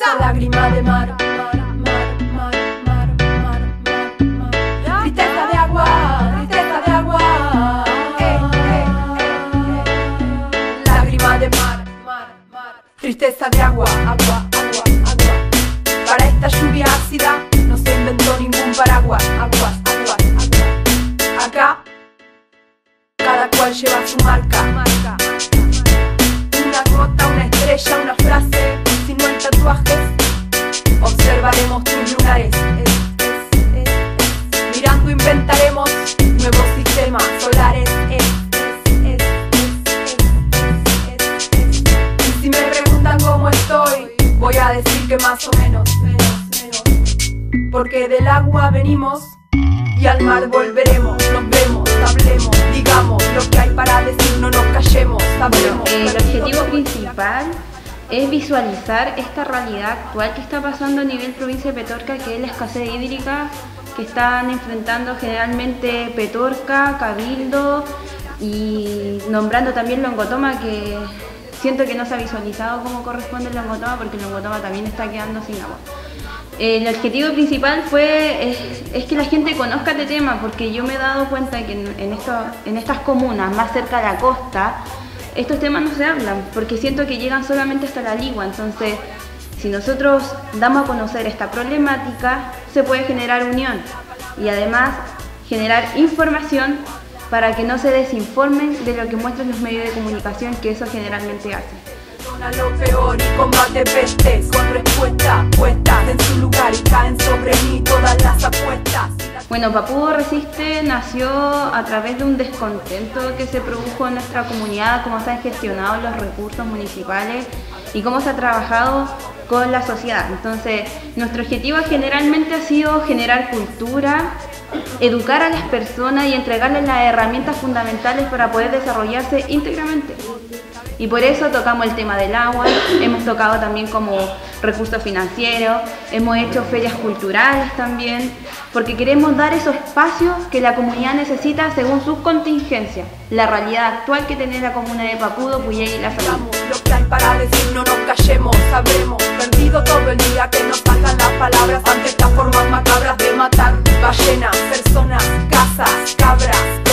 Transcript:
lágrima de mar, tristeza de agua, tristeza de agua, lágrima de mar, tristeza de agua, agua, agua, agua. Para esta lluvia ácida no se inventó ningún paraguas, aguas, aguas, aguas. Acá cada cual lleva su marca. Una gota, una estrella, una frase. Si no hay tatuajes, observaremos tus lunares. Mirando inventaremos nuevos sistemas solares. Y si me preguntan cómo estoy, voy a decir que más o menos. Porque del agua venimos y al mar volveremos. Nos vemos, hablemos, digamos lo que hay para decir, no nos callemos, hablemos. El objetivo principal es visualizar esta realidad actual que está pasando a nivel provincia de Petorca, que es la escasez hídrica que están enfrentando generalmente Petorca, Cabildo y nombrando también Longotoma, que siento que no se ha visualizado como corresponde Longotoma, porque Longotoma también está quedando sin agua. El objetivo principal es que la gente conozca este tema, porque yo me he dado cuenta que en estas comunas más cerca de la costa, estos temas no se hablan, porque siento que llegan solamente hasta la Ligua. Entonces, si nosotros damos a conocer esta problemática, se puede generar unión y además generar información para que no se desinformen de lo que muestran los medios de comunicación, que eso generalmente hacen. A lo peor y combate pestes con respuesta puestas en su lugar y caen sobre mí todas las apuestas. Bueno, Papudo Resiste nació a través de un descontento que se produjo en nuestra comunidad, cómo se han gestionado los recursos municipales y cómo se ha trabajado con la sociedad. Entonces, nuestro objetivo generalmente ha sido generar cultura, educar a las personas y entregarles las herramientas fundamentales para poder desarrollarse íntegramente. Y por eso tocamos el tema del agua, hemos tocado también como recursos financieros, hemos hecho ferias culturales también, porque queremos dar esos espacios que la comunidad necesita según sus contingencias, la realidad actual que tiene la comuna de Papudo, Puyehí y La Salina. Lo que hay para decir, no nos callemos, sabremos, perdido todo el día que nos salgan las palabras ante estas formas macabras de matar ballenas, personas, casas, cabras.